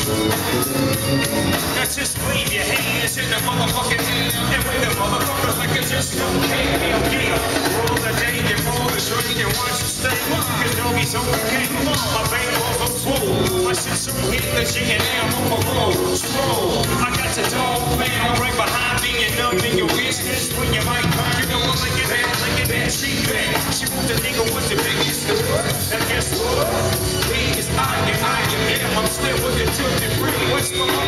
Let's just wave your hands in the motherfucking air and wave the motherfuckers like you just don't care. Roll the day and roll the string and watch you stay. Cause doggy's okay. My vein rolls so swole. My shit's so hit that she and now I'm on a roll. Stroll. I got your dog man right behind me and up in your business. When you might cry, you know I'm like it that, she bad. She want the nigga with the biggest. And guess what? Me is I am, I'm still with the tilted ring. What's going on?